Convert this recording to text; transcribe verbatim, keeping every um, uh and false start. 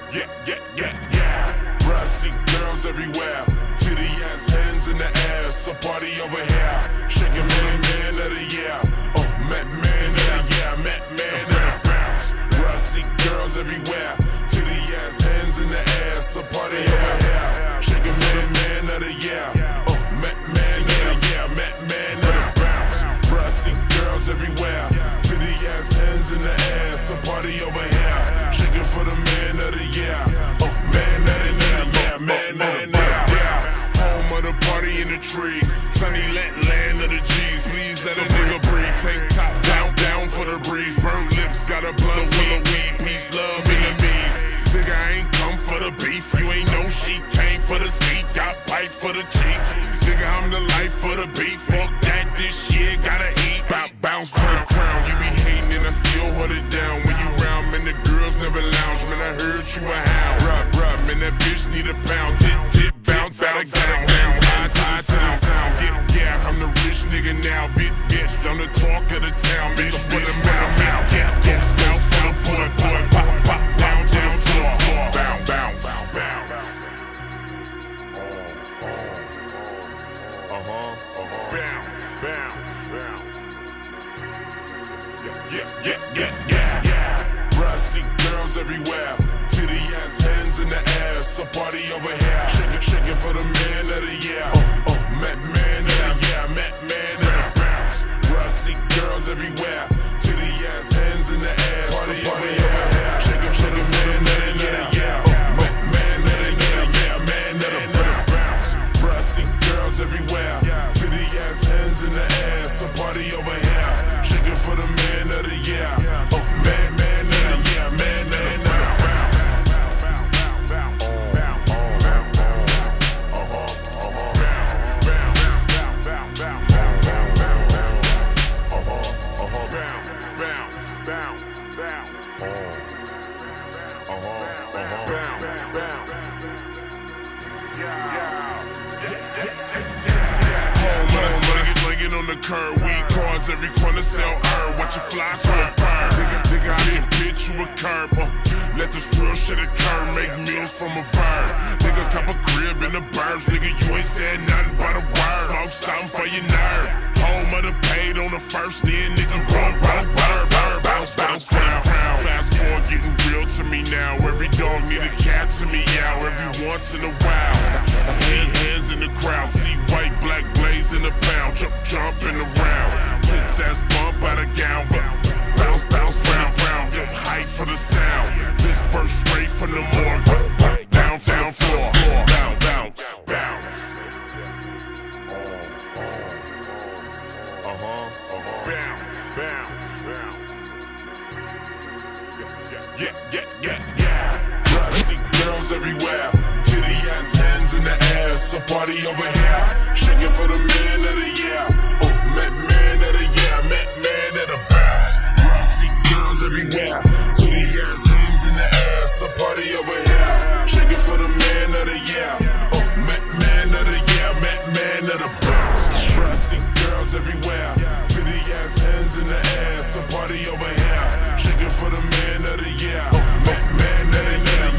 yeah, yeah, yeah, yeah. Bruh, I see girls everywhere. Titty ass, hands in the air. So party over here. Shaking for the man of the year. Oh, Met Man of the year. Met Man of the bounce. Bruh, I see girls everywhere. Titty ass, hands in the air. So party over here. Shaking for the man of the year. Oh, Met Man of the year. Met Man of the bounce. Bruh, I see girls everywhere. Titty ass, hands in the air. So party over here. Shaking for the man of the year. Oh, man of the year. Yeah, man of the year. Home of the party in the trees. Sunny let land of the G's. Please let a nigga breathe. Tank top down, down for the breeze. Burnt lips, got a blunt full of weed. Peace, love, enemies. Nigga, I ain't come for the beef. You ain't no sheep. Came for the skeet. Got pipe for the cheeks. Nigga, I'm the life for the beef. Fuck that, this shit gotta eat. Bounce, bounce for the crown. You be hating and I still hold it down. When you round, man, the girls never lounge. Man, I heard you a hound. Rub, rub, man, that bitch need a pound. Tip, tip, bounce, bounce, bounce, bounce. High to the sound. Yeah, yeah, I'm the rich nigga now. Bitch, bitch, I'm the talk of the town. Bitch, put him out, mouth. Yeah, go south, south for the boy. Pop, pop, down to the floor. Bounce, bounce, bounce. Uh-huh, uh-huh. Bounce, bounce, bounce. Yeah, yeah, yeah, yeah, yeah. Bruh, I see girls everywhere. Titty ass, hands in the air. So party over here. Shaking, shaking for the man of the year. Oh, oh, Met Man of the year. Met Man of the bounce. Bruh, I see girls everywhere. Titty ass, hands in the air. Party, so party over here. Shaking for the man of the year. Oh, Met Man of the year. Yeah, man of the bounce. Bruh, I see girls everywhere. Titty ass, hands in the air. So party over here. Shaking for the man of the year. Oh, man, man of the year. Man of the bounce. On the curb, weed cards, every corner sell herb. Watch you fly to a bird. Nigga, nigga, I can bitch you a curb. Uh, let this real shit occur. Make meals from a verb. Nigga, cop a crib in the burbs. Nigga, you ain't said nothing but a word. Smoke something for your nerve. Home of the paid on the first then, nigga, run, run, bird, bird, bounce, bounce, crown, crown. Fast forward, getting real to me now. Every dog need a cat to me out. Every once in a while, I see hands in the crowd. See white, black blaze in the pound. Jump, jumping around. Tits ass bump out of gown. Bounce, bounce, round, round. Get hype for the sound. This verse straight from the morgue. Down, down, floor. Bounce, bounce, bounce. Uh-huh, uh-huh. Bounce, bounce, bounce. Yeah, yeah, yeah, yeah. Bruh, I see girls everywhere. Titty ass, hands in the air. So party over here. Shaking for the man of the year. Oh, Met Man of the year. Met Man of the bounce. Bruh, I see girls everywhere. Titty ass, hands in the air. So party over here. Shaking for the man of the year. Oh, Met Man of the year. Met Man of the bounce. Bruh, I see girls everywhere. Titty ass, hands in the air. So party over here. Shaking for the man of the year. Oh, Met Man of the year.